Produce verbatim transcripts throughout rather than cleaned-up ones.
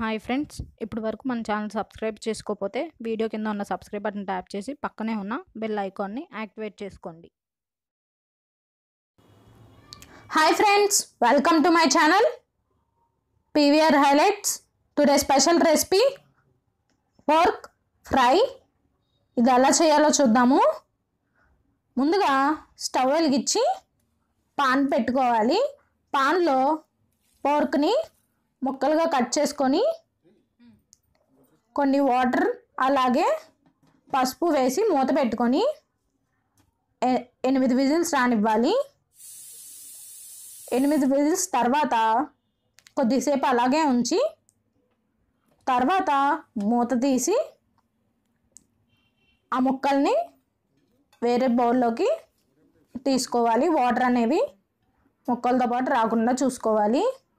Hi friends, ఇప్పటి వరకు మన ఛానల్ సబ్స్క్రైబ్ చేసుకోకపోతే వీడియో కింద ఉన్న సబ్స్క్రైబ్ బటన్ ట్యాప్ చేసి పక్కనే ఉన్న బెల్ ఐకాన్ని యాక్టివేట్ చేసుకోండి. Hi friends, welcome to my channel PVR highlights. Today special recipe pork fry. ఇది ఎలా చేయాలో చూద్దాము. ముందుగా స్టవ్ వెలిగించి పాన్ పెట్టుకోవాలి. పాన్లో పోర్క్ని ముక్కలుగా కట్ చేసుకొని కొన్ని వాటర్ అలాగే పసుపు వేసి మూత పెట్టుకొని ఎనిమిది విజిల్స్ రానివ్వాలి. ఎనిమిది విజిల్స్ తర్వాత కొద్దిసేపు అలాగే ఉంచి తర్వాత మూత తీసి ఆ ముక్కల్ని వేరే బౌల్లోకి తీసుకోవాలి. వాటర్ అనేవి ముక్కలతో పాటు రాకుండా చూసుకోవాలి.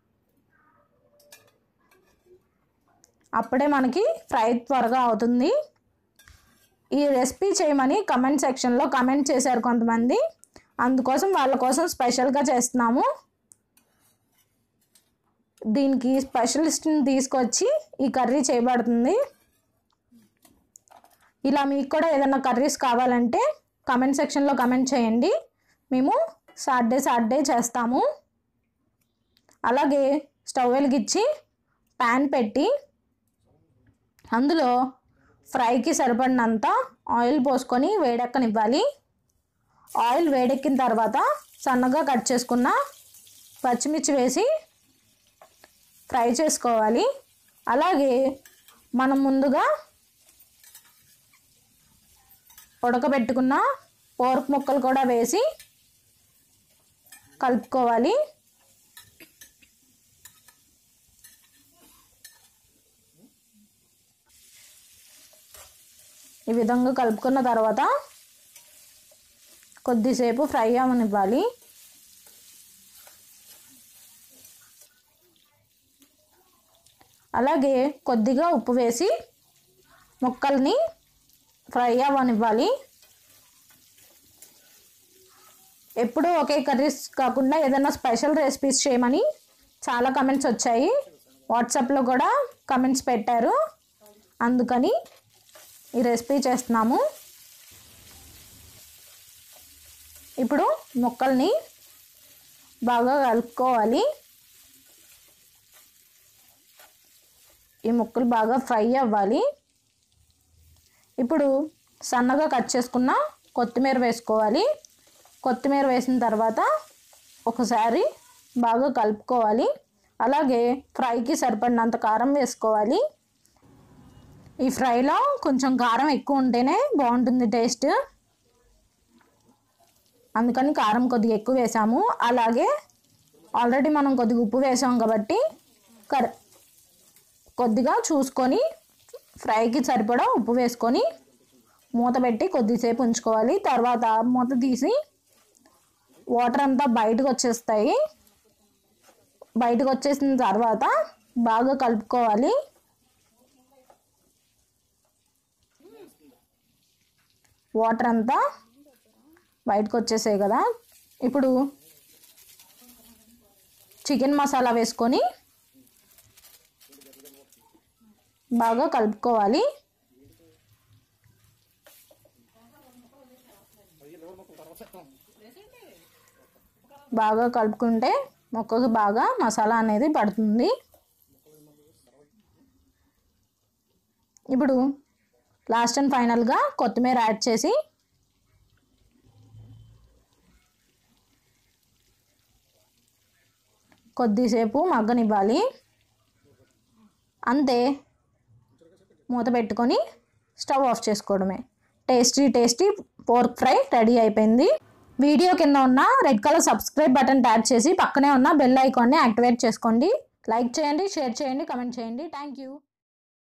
అప్పుడే మనకి ఫ్రై త్వరగా అవుతుంది. ఈ రెసిపీ చేయమని కమెంట్ సెక్షన్లో కమెంట్ చేశారు కొంతమంది, అందుకోసం వాళ్ళ కోసం స్పెషల్గా చేస్తున్నాము. దీనికి స్పెషలిస్ట్ని తీసుకొచ్చి ఈ కర్రీ చేయబడుతుంది. ఇలా మీకు కూడా ఏదైనా కర్రీస్ కావాలంటే కమెంట్ సెక్షన్లో కమెంట్ చేయండి, మేము సాటర్డే సాటర్డే చేస్తాము. అలాగే స్టవ్ వెలిగించి ప్యాన్ పెట్టి అందులో ఫ్రైకి సరిపడినంత ఆయిల్ పోసుకొని వేడెక్కనివ్వాలి. ఆయిల్ వేడెక్కిన తర్వాత సన్నగా కట్ చేసుకున్న పచ్చిమిర్చి వేసి ఫ్రై చేసుకోవాలి. అలాగే మనం ముందుగా ఉడకబెట్టుకున్న పోర్క్ ముక్కలు కూడా వేసి కలుపుకోవాలి. ఈ విధంగా కలుపుకున్న తర్వాత కొద్దిసేపు ఫ్రై అవ్వనివ్వాలి. అలాగే కొద్దిగా ఉప్పు వేసి ముక్కల్ని ఫ్రై అవ్వనివ్వాలి. ఎప్పుడూ ఒకే కర్రీస్ కాకుండా ఏదైనా స్పెషల్ రెసిపీస్ చేయమని చాలా కమెంట్స్ వచ్చాయి. వాట్సాప్లో కూడా కమెంట్స్ పెట్టారు, అందుకని ఈ రెసిపీ చేస్తున్నాము. ఇప్పుడు ముక్కల్ని బాగా కలుపుకోవాలి. ఈ ముక్కలు బాగా ఫ్రై అవ్వాలి. ఇప్పుడు సన్నగా కట్ చేసుకున్న కొత్తిమీర వేసుకోవాలి. కొత్తిమీర వేసిన తర్వాత ఒకసారి బాగా కలుపుకోవాలి. అలాగే ఫ్రైకి సరిపడినంత కారం వేసుకోవాలి. ఈ ఫ్రైలో కొంచెం కారం ఎక్కువ ఉంటేనే బాగుంటుంది టేస్ట్, అందుకని కారం కొద్దిగా ఎక్కువ వేసాము. అలాగే ఆల్రెడీ మనం కొద్దిగా ఉప్పు వేసాం కాబట్టి కర్ కొద్దిగా చూసుకొని ఫ్రైకి సరిపడా ఉప్పు వేసుకొని మూత పెట్టి కొద్దిసేపు ఉంచుకోవాలి. తర్వాత మూత తీసి వాటర్ అంతా బయటకు వచ్చేస్తాయి. బయటకు వచ్చేసిన తర్వాత బాగా కలుపుకోవాలి. వాటర్ అంతా బయటకు వచ్చేసాయి కదా. ఇప్పుడు చికెన్ మసాలా వేసుకొని బాగా కలుపుకోవాలి. బాగా కలుపుకుంటే మొక్కకు బాగా మసాలా అనేది పడుతుంది. ఇప్పుడు లాస్ట్ అండ్ ఫైనల్గా కొత్తిమీర యాడ్ చేసి కొద్దిసేపు మగ్గనివ్వాలి. అంతే, మూత పెట్టుకొని స్టవ్ ఆఫ్ చేసుకోవడమే. Tasty tasty pork fry ready అయిపోయింది. వీడియో కింద ఉన్న red colour subscribe button tap చేసి పక్కనే ఉన్న బెల్ ఐకాన్ని యాక్టివేట్ చేసుకోండి. లైక్ చేయండి, షేర్ చేయండి, కమెంట్ చేయండి. Thank you.